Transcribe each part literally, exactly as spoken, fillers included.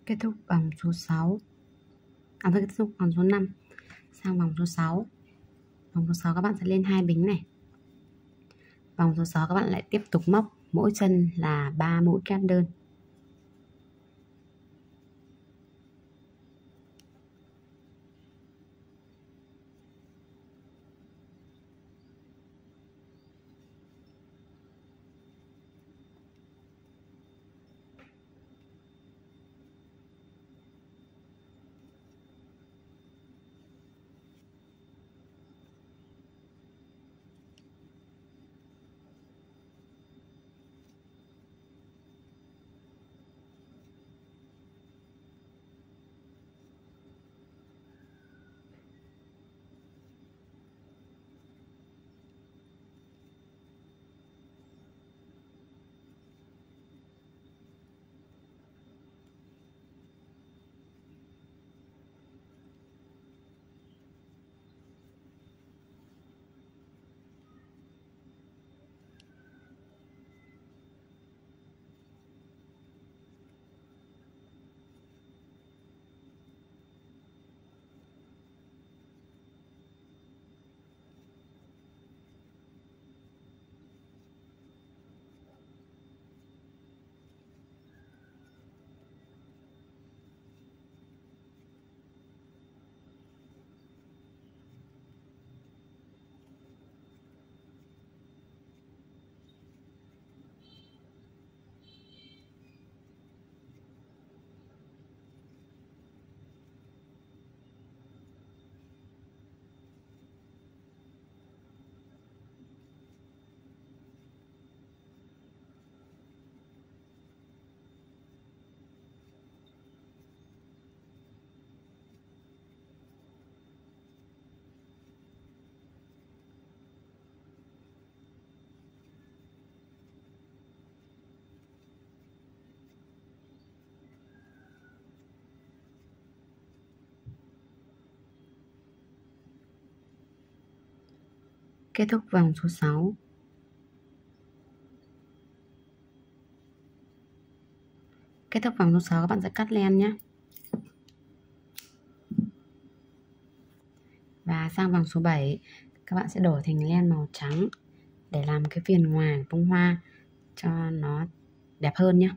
Kết thúc vòng số sáu. À, kết thúc vòng số năm. Sang vòng số sáu. Vòng số sáu các bạn sẽ lên hai bính này. Vòng số sáu các bạn lại tiếp tục móc mỗi chân là ba mũi kép đơn. Kết thúc vòng số sáu. Kết thúc vòng số sáu các bạn sẽ cắt len nhé. Và sang vòng số bảy các bạn sẽ đổi thành len màu trắng để làm cái viền ngoài bông hoa cho nó đẹp hơn nhé.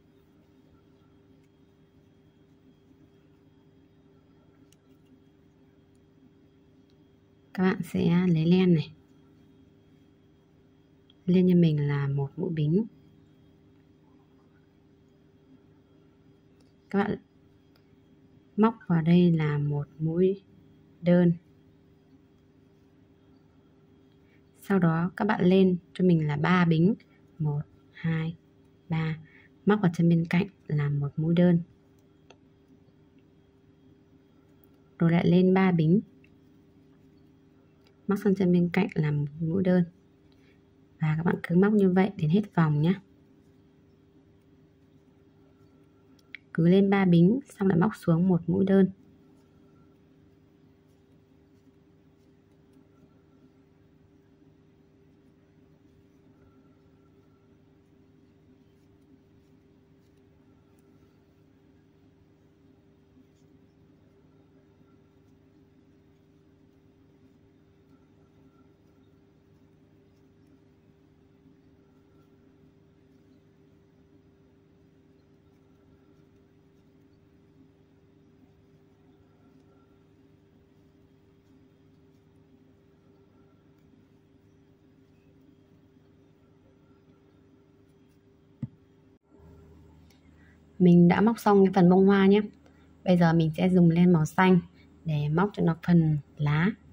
Các bạn sẽ lấy len này, lên cho mình là một mũi bính. Các bạn móc vào đây là một mũi đơn. Sau đó các bạn lên cho mình là ba bính, một, hai, ba. Móc vào chân bên cạnh là một mũi đơn. Rồi lại lên ba bính. Móc sang chân bên cạnh là một mũi đơn. Và các bạn cứ móc như vậy đến hết vòng nhé. Cứ lên ba bính xong lại móc xuống một mũi đơn. Mình đã móc xong cái phần bông hoa nhé. Bây giờ mình sẽ dùng len màu xanh để móc cho nó phần lá.